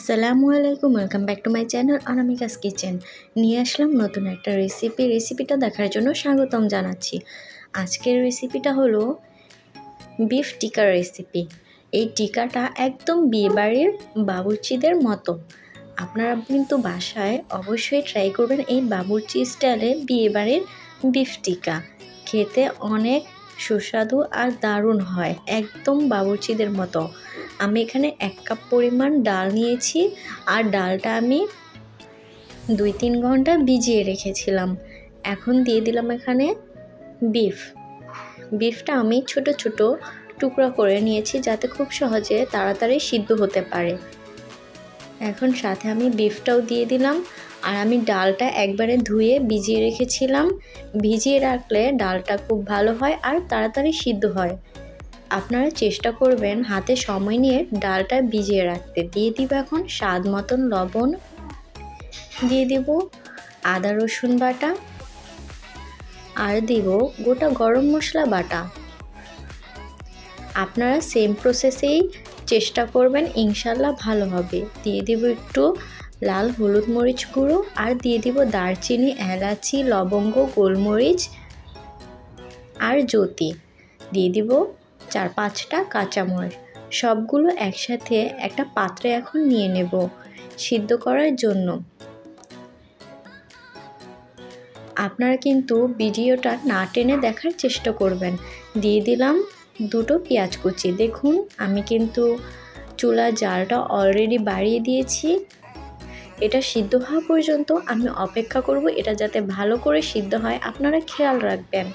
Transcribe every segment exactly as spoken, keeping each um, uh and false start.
আসসালামু আলাইকুম, welcome back to my channel Anamika's kitchen. নিয়ে আসলাম নতুন একটা রেসিপি। রেসিপিটা দেখার জন্য স্বাগতম জানাচ্ছি। আজকের রেসিপিটা হলো বিফ টিকা রেসিপি। এই টিকাটা একদম বিয়েবাড়ির বাবুর্চিদের মতো। আপনারা কিন্তু বাসায় অবশ্যই ট্রাই করবেন এই বাবুর্চি স্টাইলে বিয়েবাড়ির বিফ টিকা। খেতে অনেক সুস্বাদু আর দারুণ হয়, একদম বাবুর্চিদের মতো। আমি এখানে এক কাপ পরিমাণ ডাল নিয়েছি, আর ডালটা আমি দুই তিন ঘন্টা ভিজিয়ে রেখেছিলাম। এখন দিয়ে দিলাম এখানে বিফ। বিফটা আমি ছোট ছোট টুকরা করে নিয়েছি, যাতে খুব সহজে তাড়াতাড়ি সিদ্ধ হতে পারে। এখন সাথে আমি বিফটাও দিয়ে দিলাম, আর আমি ডালটা একবারে ধুয়ে ভিজিয়ে রেখেছিলাম। ভিজিয়ে রাখলে ডালটা খুব ভালো হয় আর তাড়াতাড়ি সিদ্ধ হয়। আপনারা চেষ্টা করবেন হাতে সময় নিয়ে ডালটা ভিজিয়ে রাখতে। দিয়ে দিব এখন স্বাদ মতন লবণ, দিয়ে দিব আদা রসুন বাটা, আর দিব গোটা গরম মশলা বাটা। আপনারা সেম প্রসেসেই চেষ্টা করবেন, ইনশাল্লাহ ভালো হবে। দিয়ে দিব একটু লাল হলুদ মরিচ গুঁড়ো, আর দিয়ে দিব দারচিনি, এলাচি, লবঙ্গ, গোলমরিচ আর জ্যোতি। দিয়ে দিব চার পাঁচটা কাঁচামরিচ। সবগুলো একসাথে একটা পাত্রে এখন নিয়ে নেব সিদ্ধ করার জন্য। আপনারা কিন্তু ভিডিওটা না টেনে দেখার চেষ্টা করবেন। দিয়ে দিলাম দুটো পেঁয়াজ কুচি। দেখুন আমি কিন্তু চুলার জালটা অলরেডি বাড়িয়ে দিয়েছি। এটা সিদ্ধ হওয়া পর্যন্ত আমি অপেক্ষা করব, এটা যাতে ভালো করে সিদ্ধ হয় আপনারা খেয়াল রাখবেন।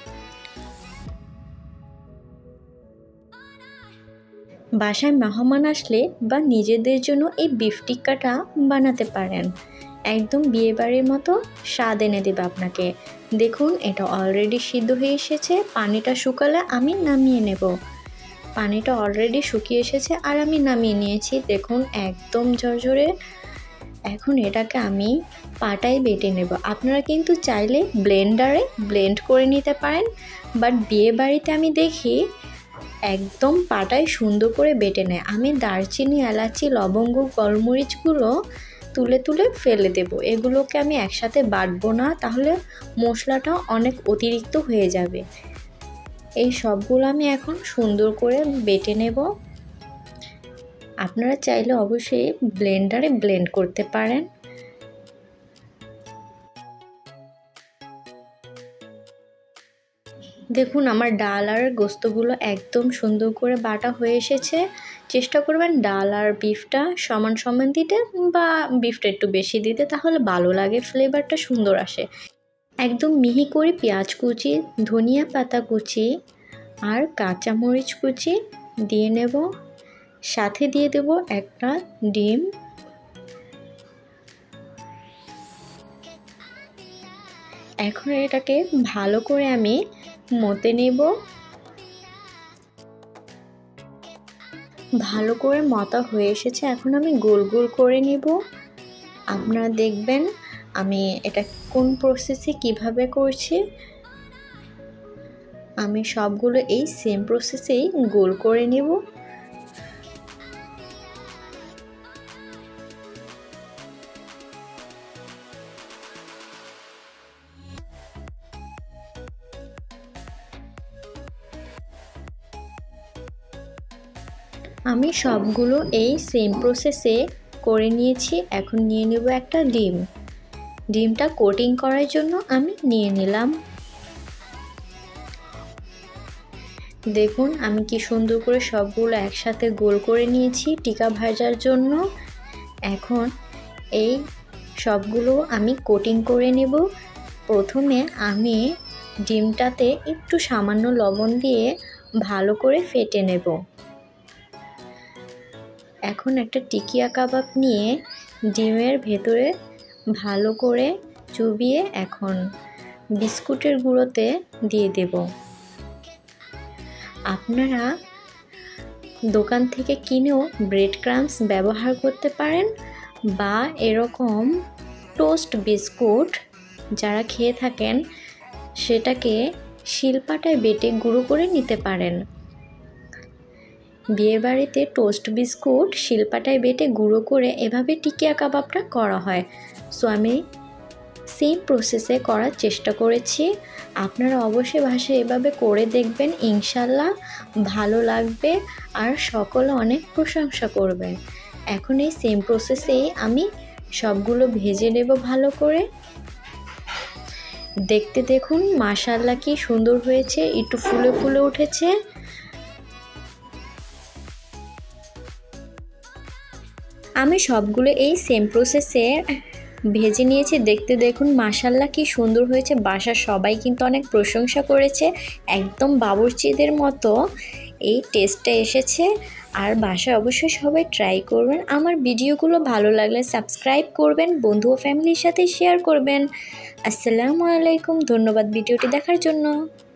বাসায় মেহমান আসলে বা নিজেদের জন্য এই বিফ টিক্কাটা বানাতে পারেন, একদম বিয়েবাড়ির মতো স্বাদ এনে দেবে আপনাকে। দেখুন এটা অলরেডি সিদ্ধ হয়ে এসেছে। পানিটা শুকালে আমি নামিয়ে নেব। পানিটা অলরেডি শুকিয়ে এসেছে আর আমি নামিয়ে নিয়েছি। দেখুন একদম ঝরঝরে। এখন এটাকে আমি পাটায় বেটে নেব। আপনারা কিন্তু চাইলে ব্লেন্ডারে ব্লেন্ড করে নিতে পারেন, বাট বিয়ে বাড়িতে আমি দেখি একদম পাটায় সুন্দর করে বেটে নেয়। আমি দারচিনি, এলাচি, লবঙ্গ, গোলমরিচগুলো তুলে তুলে ফেলে দেব। এগুলোকে আমি একসাথে বাটবো না, তাহলে মশলাটা অনেক অতিরিক্ত হয়ে যাবে। এই সবগুলো আমি এখন সুন্দর করে বেটে নেব। আপনারা চাইলে অবশ্যই ব্লেন্ডারে ব্লেন্ড করতে পারেন। দেখুন আমার ডাল আর গোস্তগুলো একদম সুন্দর করে বাটা হয়ে এসেছে। চেষ্টা করবেন ডাল আর বিফটা সমান সমান দিতে, বা বিফটা একটু বেশি দিতে, তাহলে ভালো লাগে, ফ্লেভারটা সুন্দর আসে। একদম মিহি করে পেঁয়াজ কুচি, ধনিয়া পাতা কুচি আর কাঁচামরিচ কুচি দিয়ে নেব। সাথে দিয়ে দেব একটা ডিম। এখন এটাকে ভালো করে আমি মতে নেব। ভালো করে মতা হয়ে এসেছে। এখন আমি গোল গোল করে নেব। আপনারা দেখবেন আমি এটা কোন প্রসেসে কিভাবে করছি। আমি সবগুলো এই সেম প্রসেসেই গোল করে নেব। আমি সবগুলো এই সেম প্রসেসে করে নিয়েছি। এখন নিয়ে নেব একটা ডিম। ডিমটা কোটিং করার জন্য আমি নিয়ে নিলাম। দেখুন আমি কি সুন্দর করে সবগুলো একসাথে গোল করে নিয়েছি টিকা ভাজার জন্য। এখন এই সবগুলো আমি কোটিং করে নেব। প্রথমে আমি ডিমটাতে একটু সামান্য লবণ দিয়ে ভালো করে ফেটে নেব। এখন একটা টিকিয়া কাবাব নিয়ে ডিমের ভেতরে ভালো করে চুবিয়ে এখন বিস্কুটের গুঁড়োতে দিয়ে দেব। আপনারা দোকান থেকে কিনেও ব্রেড ক্রাম্বস ব্যবহার করতে পারেন, বা এরকম টোস্ট বিস্কুট যারা খেয়ে থাকেন সেটাকে শিলপাটায় বেটে গুঁড়ো করে নিতে পারেন। বিয়েবাড়িতে টোস্ট বিস্কুট শিলপাটায় বেটে গুঁড়ো করে এভাবে টিকিয়া কাবাবটা করা হয়। সো আমি সেম প্রসেসে করার চেষ্টা করেছি। আপনারা অবশ্যই বাসায় এভাবে করে দেখবেন, ইনশাল্লাহ ভালো লাগবে আর সকলে অনেক প্রশংসা করবেন। এখন এই সেম প্রসেসেই আমি সবগুলো ভেজে নেব ভালো করে। দেখতে দেখুন মাশাআল্লাহ কি সুন্দর হয়েছে, একটু ফুলে ফুলে উঠেছে। আমি সবগুলো এই সেম প্রসেসে ভেজে নিয়েছি। দেখতে দেখুন মাশাআল্লাহ কি সুন্দর হয়েছে। বাসার সবাই কিন্তু অনেক প্রশংসা করেছে, একদম বাবুর্চিদের মতো এই টেস্টটা এসেছে। আর বাসায় অবশ্যই সবাই ট্রাই করবেন। আমার ভিডিওগুলো ভালো লাগলে সাবস্ক্রাইব করবেন, বন্ধু ও ফ্যামিলির সাথে শেয়ার করবেন। আসসালামু আলাইকুম, ধন্যবাদ ভিডিওটি দেখার জন্য।